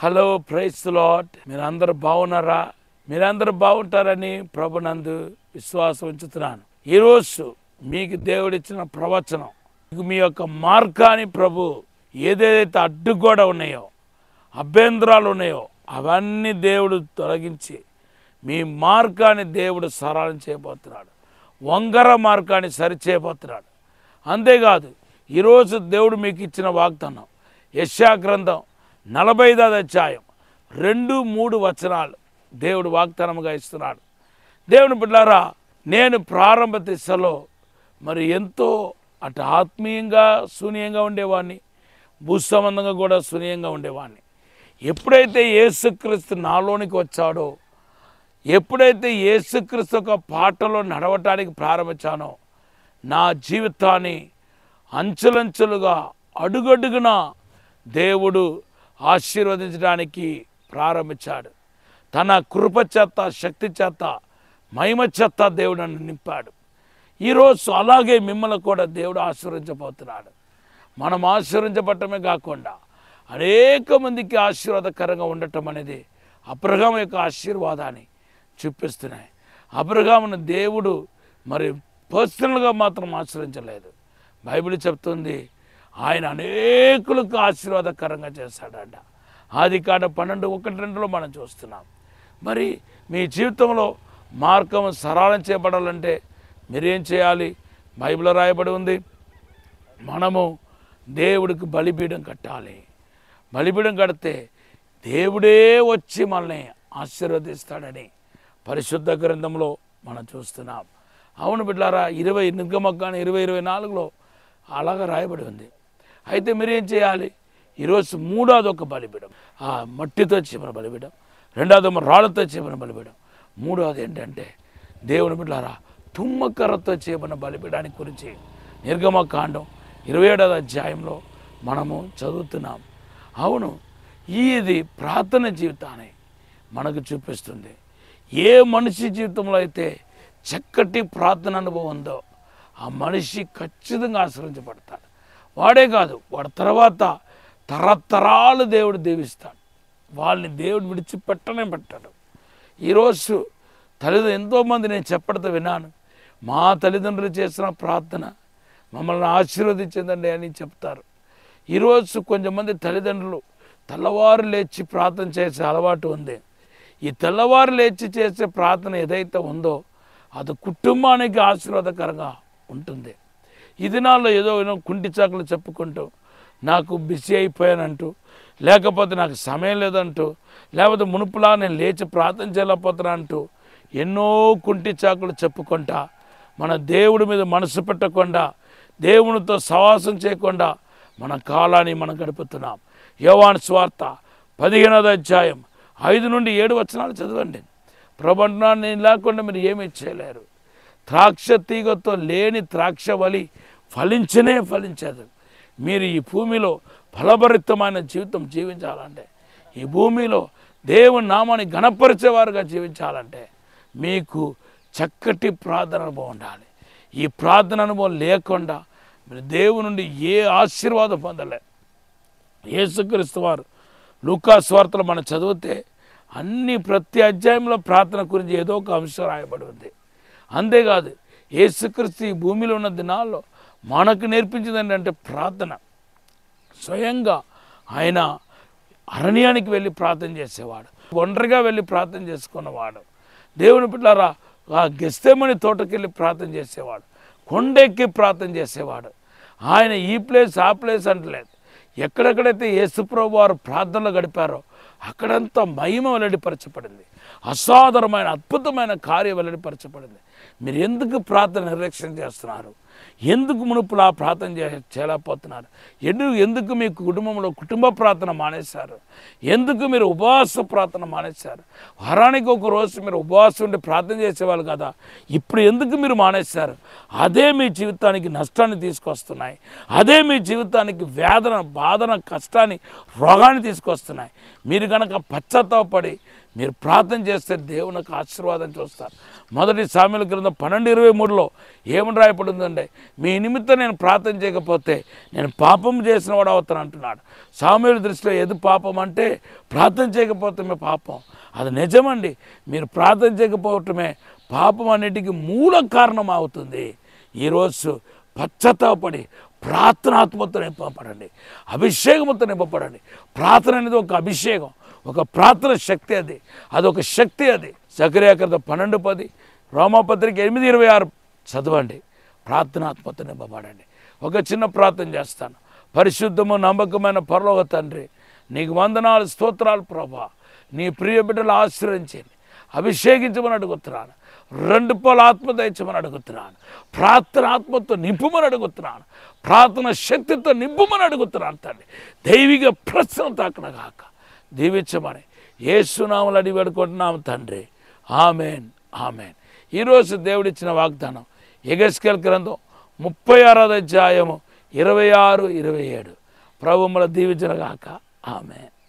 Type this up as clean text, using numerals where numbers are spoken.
Hello, praise the lord. మీరందరూ బాగున్నారా? మీరందరూ బాగుంటారని ప్రభునందు విశ్వాసం ఉంచుతున్నాను. ఈరోజు మీకు దేవుడిచ్చిన ప్రవచనం, మీ యొక్క మార్గాన్ని ప్రభు ఏదైతే అడ్డుగోడ ఉన్నాయో, అభ్యంతరాలు ఉన్నాయో అవన్నీ దేవుడు తొలగించి మీ మార్గాన్ని దేవుడు సరళం చేయబోతున్నాడు. వంగర మార్గాన్ని సరిచేయబోతున్నాడు. అంతేకాదు, ఈరోజు దేవుడు మీకు ఇచ్చిన వాగ్దానం యెషయా గ్రంథం 45వ అధ్యాయం 2-3 వచనాలు దేవుడు వాగ్దానముగా ఇస్తున్నాడు. దేవుని బిడ్డలారా, నేను ప్రారంభ దిశలో ఎంతో అటు ఆత్మీయంగా శూన్యంగా ఉండేవాడిని, భూసంబంధంగా కూడా శూన్యంగా ఉండేవాడిని. ఎప్పుడైతే యేసుక్రీస్తు నాలోనికి వచ్చాడో, ఎప్పుడైతే యేసుక్రీస్తు ఒక పాటలో నడవటానికి ప్రారంభించానో, నా జీవితాన్ని అంచెలంచెలుగా అడుగడుగున దేవుడు ఆశీర్వదించడానికి ప్రారంభించాడు. తన కృప చేత, శక్తి చేత, మహిమ చేత దేవుడు నన్ను నింపాడు. ఈరోజు అలాగే మిమ్మల్ని కూడా దేవుడు ఆశీర్వదించబోతున్నాడు. మనం ఆశీర్వదించబడటమే కాకుండా అనేక మందికి ఆశీర్వాదకరంగా ఉండటం అనేది అబ్రహాము యొక్క ఆశీర్వాదాన్ని చూపిస్తున్నాయి. అబ్రహామును దేవుడు పర్సనల్గా మాత్రం ఆశీర్వదించలేదు. బైబిల్ చెప్తుంది ఆయన అనేకులకు ఆశీర్వాదకరంగా చేశాడంట. ఆదికాండం 12:1-2లో మనం చూస్తున్నాం. మీ జీవితంలో మార్గం సరళం చేయబడాలంటే మీరేం చేయాలి? బైబిల్లో రాయబడి ఉంది, మనము దేవుడికి బలిపీఠం కట్టాలి. బలిపీఠం కడితే దేవుడే వచ్చి మనల్ని ఆశీర్వదిస్తాడని పరిశుద్ధ గ్రంథంలో మనం చూస్తున్నాం. అవును బిడ్డలారా, నిర్గమకాండం 20:24లో అలాగా రాయబడి ఉంది. అయితే మీరేం చేయాలి? ఈరోజు మూడోది ఒక బలిపీఠం, మట్టితో చేయబడిన బలిపీఠం. రెండోది రాళ్ళతో చేయబడిన బలిపీఠం. మూడోది ఏంటంటే దేవుని బిడ్డలారా, తుమ్మకర్రతో చేయబడిన బలిపీఠానికి గురించి నిర్గమకాండం 27వ అధ్యాయంలో మనము చదువుతున్నాం. అవును, ఇది ప్రార్థన జీవితాన్ని మనకు చూపిస్తుంది. ఏ మనిషి జీవితంలో అయితే చక్కటి ప్రార్థన అనుభవం ఉందో ఆ మనిషి ఖచ్చితంగా ఆశ్రయించబడతాడు. వాడే కాదు, వాడి తర్వాత తరతరాలు దేవుడు దీవిస్తాడు. వాళ్ళని దేవుడు విడిచిపెట్టనే పెట్టాడు. ఈరోజు తల్లిదండ్రులు ఎంతోమంది నేను చెప్పడంతో విన్నాను, మా తల్లిదండ్రులు చేసిన ప్రార్థన మమ్మల్ని ఆశీర్వదించిందండి అని చెప్తారు. ఈరోజు కొంతమంది తల్లిదండ్రులు తెల్లవారు లేచి ప్రార్థన చేసే అలవాటు ఉంది. ఈ తెల్లవారు లేచి చేసే ప్రార్థన ఏదైతే ఉందో అది కుటుంబానికి ఆశీర్వాదకరంగా ఉంటుంది. ఈ దినాల్లో ఏదో కుంటి చాకులు చెప్పుకుంటూ, నాకు బిజీ అయిపోయానంటూ, లేకపోతే నాకు సమయం లేదంటూ, లేకపోతే మునుపులా నేను లేచి ప్రార్థన చేయలేకపోతున్నా అంటూ ఎన్నో కుంటి చాకులు చెప్పుకుంటా మన దేవుడి మీద మనసు పెట్టకుండా, దేవునితో సహవాసం చేయకుండా మన కాలాన్ని మనం గడుపుతున్నాం. యోహాను సువార్త 15వ అధ్యాయం 5-7 వచనాలు చదవండి. ప్రభు అంటున్నాడు, నేను లేకుండా మీరు ఏమీ చేయలేరు. ద్రాక్ష తీగతో లేని ద్రాక్ష వలి ఫలించనే ఫలించదు. మీరు ఈ భూమిలో ఫలభరితమైన జీవితం జీవించాలంటే, ఈ భూమిలో దేవుని నామాన్ని ఘనపరిచేవారుగా జీవించాలంటే మీకు చక్కటి ప్రార్థన అనుభవం ఉండాలి. ఈ ప్రార్థన అనుభవం లేకుండా మీరు దేవుని నుండి ఏ ఆశీర్వాదం పొందలే. యేసుక్రీస్తు వారు లూకా సువార్తలో మనం చదివితే ప్రతి అధ్యాయంలో ప్రార్థన గురించి ఏదో ఒక అంశం రాయబడి ఉంది. అంతేకాదు, యేసుక్రీస్తు ఈ భూమిలో ఉన్న దినాల్లో మనకు నేర్పించింది ఏంటంటే ప్రార్థన. స్వయంగా ఆయన అరణ్యానికి వెళ్ళి ప్రార్థన చేసేవాడు, ఒంటరిగా వెళ్ళి ప్రార్థన చేసుకున్నవాడు. దేవుని బిడ్డలారా, గెత్సేమని తోటకి వెళ్ళి ప్రార్థన చేసేవాడు, కొండెక్కి ప్రార్థన చేసేవాడు. ఆయన ఈ ప్లేస్ ఆ ప్లేస్ అంటలేదు. ఎక్కడెక్కడైతే యేసుప్రభు వారు ప్రార్థనలు గడిపారో అక్కడంతా మహిమ వెల్లడిపరచబడింది. అసాధారణమైన అద్భుతమైన కార్యం వెల్లడిపరచబడింది. మీరు ఎందుకు ప్రార్థన నిర్లక్ష్యం చేస్తున్నారు? ఎందుకు మునుపులా ప్రార్థన చేయలేకపోతున్నారు? ఎందుకు మీ కుటుంబంలో కుటుంబ ప్రార్థన మానేశారు? ఎందుకు మీరు ఉపవాస ప్రార్థన మానేశారు? వారానికి ఒక రోజు మీరు ఉపవాసం ఉండి ప్రార్థన చేసేవాళ్ళు కదా, ఇప్పుడు ఎందుకు మీరు మానేశారు? అదే మీ జీవితానికి నష్టాన్ని తీసుకొస్తున్నాయి. అదే మీ జీవితానికి వేదన, బాధన, కష్టాన్ని, రోగాన్ని తీసుకొస్తున్నాయి. మీరు కనుక పశ్చాత్తాపడి మీరు ప్రార్థన చేస్తే దేవునికి ఆశీర్వాదం చూస్తారు. మొదటి సామెల గ్రంథం 12:23లో ఏమని రాయబడిందంటే, మీ నిమిత్తం నేను ప్రార్థన చేయకపోతే నేను పాపం చేసిన వాడు అవుతాను అంటున్నాడు. సామెల దృష్టిలో ఏది పాపం అంటే ప్రార్థన చేయకపోవటమే పాపం. అది నిజమండి. మీరు ప్రార్థన చేయకపోవటమే పాపం అన్నిటికీ మూల కారణం అవుతుంది. ఈరోజు పశ్చాత్తాపడి ప్రార్థనాత్మతో నింపబడండి, అభిషేకంతో నింపబడండి. ప్రార్థన అనేది ఒక అభిషేకం, ఒక ప్రార్థన శక్తి. అదొక శక్తి. జకర్యా గ్రంథం 12:10, రోమాపత్రిక 8:26 చదవండి. ప్రార్థనాత్మతో నింపబడండి. ఒక చిన్న ప్రార్థన చేస్తాను. పరిశుద్ధము నమ్మకమైన పరలోక తండ్రి, నీకు వందనాలు, స్తోత్రాలు ప్రభా. నీ ప్రియ బిడ్డలు ఆశ్రయించండి, అభిషేకించమని అడుగుతున్నాను. 2 పోల ఆత్మ దయచమని అడుగుతున్నాను. ప్రార్థన ఆత్మతో నింపుమని అడుగుతున్నాను. ప్రార్థన శక్తితో నింపుమని అడుగుతున్నాను తండ్రి. దైవిక ప్రసన్నత అక్కడ కాక దీవించమని యేసునామములో అడిగి వేడుకుంటున్నాము తండ్రి. Amen, amen. ఈరోజు దేవుడిచ్చిన వాగ్దానం యెహెజ్కేలు గ్రంథం 36వ అధ్యాయము 26, 27. ప్రభువుల దీవించును గాక. ఆమెన్.